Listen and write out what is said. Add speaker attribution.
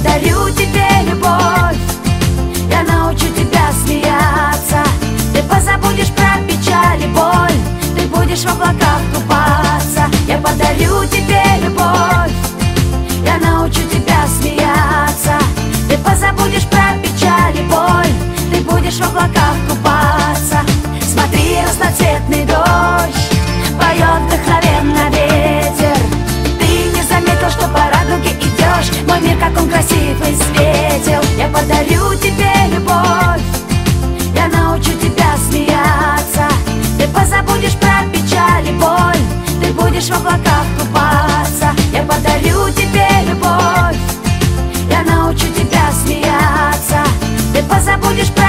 Speaker 1: подарю тебе любовь, я научу тебя смеяться. Ты позабудешь про печаль и боль, ты будешь в облаках купаться. Я подарю тебе любовь, я научу тебя смеяться. Ты позабудешь про печаль и боль, ты будешь в облаках купаться. Смотри, разноцветный дождь поет вдохновенно ветер. Ты не заметил, что по радуге идешь, мой мир, как он красивый, светил. Я подарю тебе любовь, я научу тебя смеяться. Ты позабудешь про печаль и боль, ты будешь в облаках купаться. Я подарю тебе любовь, я научу тебя смеяться. Ты позабудешь про